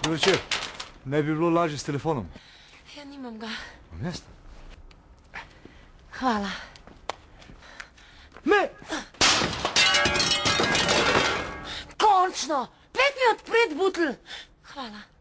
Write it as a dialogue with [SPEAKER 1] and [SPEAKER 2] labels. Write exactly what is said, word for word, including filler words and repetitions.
[SPEAKER 1] Dober večer. Ne bi bilo lažje s telefonom?
[SPEAKER 2] Ja, nimam ga.
[SPEAKER 1] Vam jaz?
[SPEAKER 2] Hvala.
[SPEAKER 1] Ne!
[SPEAKER 2] Končno! Pet mi odpret butl. Hvala.